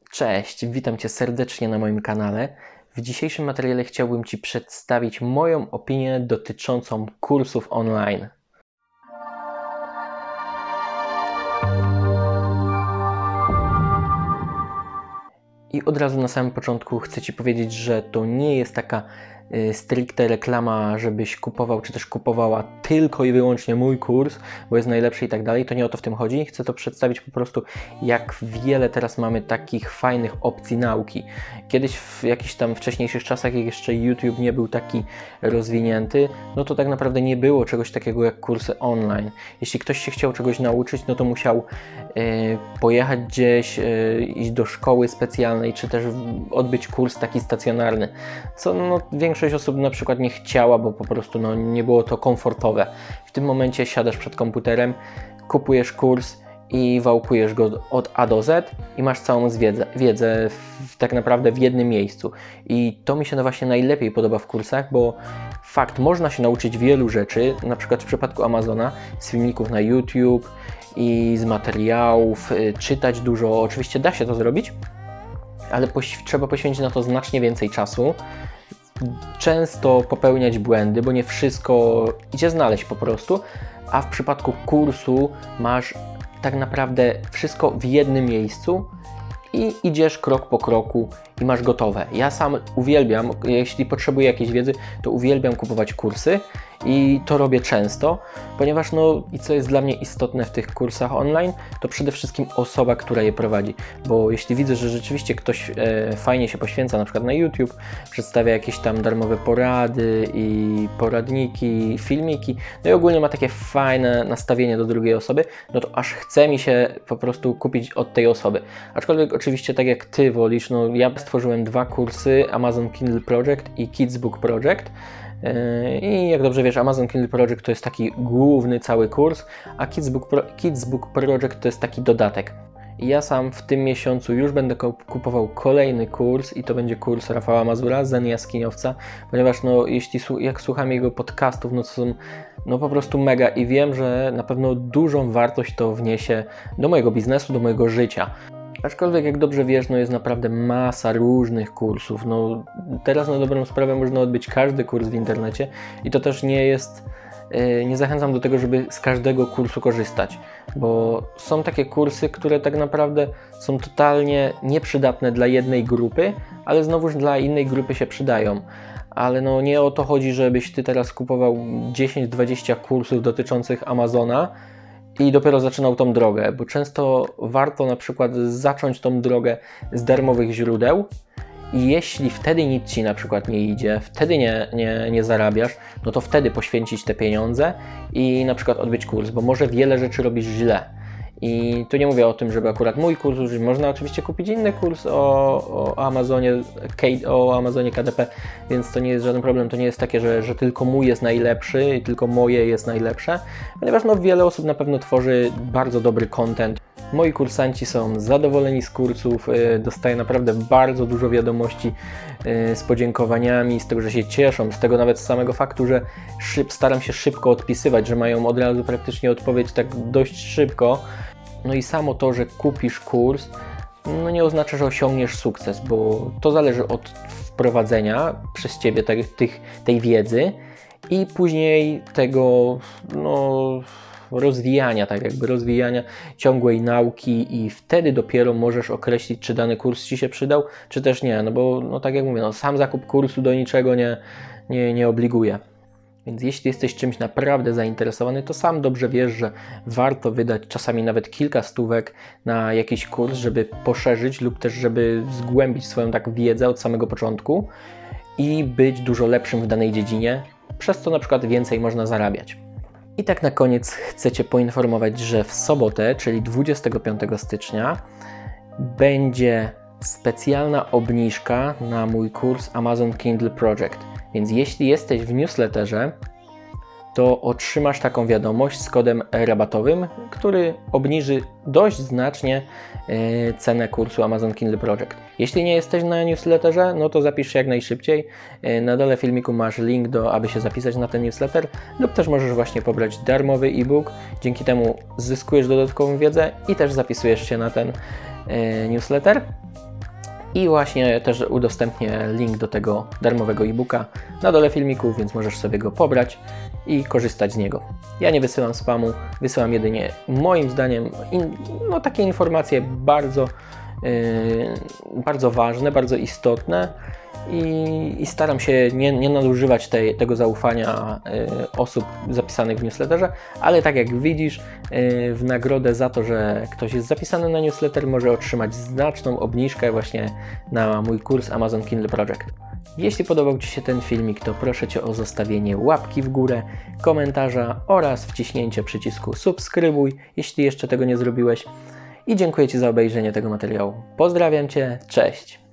Cześć, witam Cię serdecznie na moim kanale. W dzisiejszym materiale chciałbym Ci przedstawić moją opinię dotyczącą kursów online. I od razu na samym początku chcę Ci powiedzieć, że to nie jest taka stricte reklama, żebyś kupował czy też kupowała tylko i wyłącznie mój kurs, bo jest najlepszy i tak dalej. To nie o to w tym chodzi. Chcę to przedstawić po prostu, jak wiele teraz mamy takich fajnych opcji nauki. Kiedyś w jakichś tam wcześniejszych czasach, jak jeszcze YouTube nie był taki rozwinięty, no to tak naprawdę nie było czegoś takiego jak kursy online. Jeśli ktoś się chciał czegoś nauczyć, no to musiał pojechać gdzieś, iść do szkoły specjalnej, czy też odbyć kurs taki stacjonarny, co większość osób na przykład nie chciała, bo po prostu nie było to komfortowe. W tym momencie siadasz przed komputerem, kupujesz kurs i wałkujesz go od A do Z i masz całą wiedzę tak naprawdę w jednym miejscu. I to mi się właśnie najlepiej podoba w kursach, bo fakt, można się nauczyć wielu rzeczy, na przykład w przypadku Amazona, z filmików na YouTube i z materiałów, czytać dużo. Oczywiście da się to zrobić, ale trzeba poświęcić na to znacznie więcej czasu. Często popełniać błędy, bo nie wszystko idzie znaleźć po prostu, a w przypadku kursu masz tak naprawdę wszystko w jednym miejscu i idziesz krok po kroku i masz gotowe. Ja sam uwielbiam, jeśli potrzebuję jakiejś wiedzy, to uwielbiam kupować kursy i to robię często, ponieważ i co jest dla mnie istotne w tych kursach online, to przede wszystkim osoba, która je prowadzi, bo jeśli widzę, że rzeczywiście ktoś fajnie się poświęca, na przykład na YouTube, przedstawia jakieś tam darmowe porady i poradniki, filmiki, no i ogólnie ma takie fajne nastawienie do drugiej osoby, no to aż chce mi się po prostu kupić od tej osoby. Aczkolwiek oczywiście tak jak Ty wolisz, ja stworzyłem 2 kursy, Amazon Kindle Project i Kids Book Project. I jak dobrze wiesz, Amazon Kindle Project to jest taki główny cały kurs, a Kids Book Project to jest taki dodatek. I ja sam w tym miesiącu już będę kupował kolejny kurs i to będzie kurs Rafała Mazura, Zen Jaskiniowca, ponieważ jak słucham jego podcastów, to są po prostu mega i wiem, że na pewno dużą wartość to wniesie do mojego biznesu, do mojego życia. Aczkolwiek jak dobrze wiesz, jest naprawdę masa różnych kursów. Teraz na dobrą sprawę można odbyć każdy kurs w internecie i to też nie zachęcam do tego, żeby z każdego kursu korzystać, bo są takie kursy, które tak naprawdę są totalnie nieprzydatne dla jednej grupy, ale znowuż dla innej grupy się przydają. Ale nie o to chodzi, żebyś Ty teraz kupował 10-20 kursów dotyczących Amazona i dopiero zaczynał tą drogę, bo często warto na przykład zacząć tą drogę z darmowych źródeł i jeśli wtedy nic Ci na przykład nie idzie, wtedy nie zarabiasz, to wtedy poświęcić te pieniądze i na przykład odbyć kurs, bo może wiele rzeczy robisz źle. I tu nie mówię o tym, żeby akurat mój kurs użyć. Można oczywiście kupić inny kurs o Amazonie KDP, więc to nie jest żaden problem. To nie jest takie, że tylko mój jest najlepszy i tylko moje jest najlepsze, ponieważ wiele osób na pewno tworzy bardzo dobry content. Moi kursanci są zadowoleni z kursów, dostaję naprawdę bardzo dużo wiadomości z podziękowaniami, z tego, że się cieszą, z tego nawet z samego faktu, że staram się szybko odpisywać, że mają od razu praktycznie odpowiedź tak dość szybko. I samo to, że kupisz kurs, nie oznacza, że osiągniesz sukces, bo to zależy od wprowadzenia przez Ciebie tej wiedzy i później tego rozwijania, rozwijania ciągłej nauki i wtedy dopiero możesz określić, czy dany kurs Ci się przydał, czy też nie, bo tak jak mówię, sam zakup kursu do niczego nie obliguje. Więc jeśli jesteś czymś naprawdę zainteresowany, to sam dobrze wiesz, że warto wydać czasami nawet kilka stówek na jakiś kurs, żeby poszerzyć lub też żeby zgłębić swoją wiedzę od samego początku i być dużo lepszym w danej dziedzinie, przez co na przykład więcej można zarabiać. I tak na koniec chcę Cię poinformować, że w sobotę, czyli 25 stycznia, będzie specjalna obniżka na mój kurs Amazon Kindle Project. Więc jeśli jesteś w newsletterze, to otrzymasz taką wiadomość z kodem rabatowym, który obniży dość znacznie cenę kursu Amazon Kindle Project. Jeśli nie jesteś na newsletterze, to zapisz się jak najszybciej. Na dole filmiku masz link aby się zapisać na ten newsletter, lub też możesz właśnie pobrać darmowy e-book. Dzięki temu zyskujesz dodatkową wiedzę i też zapisujesz się na ten newsletter. I właśnie też udostępnię link do tego darmowego e-booka na dole filmiku, więc możesz sobie go pobrać i korzystać z niego. Ja nie wysyłam spamu, wysyłam jedynie moim zdaniem takie informacje bardzo ważne, bardzo istotne i staram się nie nadużywać tego zaufania osób zapisanych w newsletterze, ale tak jak widzisz, w nagrodę za to, że ktoś jest zapisany na newsletter, może otrzymać znaczną obniżkę właśnie na mój kurs Amazon Kindle Project. Jeśli podobał Ci się ten filmik, to proszę Cię o zostawienie łapki w górę, komentarza oraz wciśnięcie przycisku subskrybuj, jeśli jeszcze tego nie zrobiłeś. I dziękuję Ci za obejrzenie tego materiału. Pozdrawiam Cię, cześć!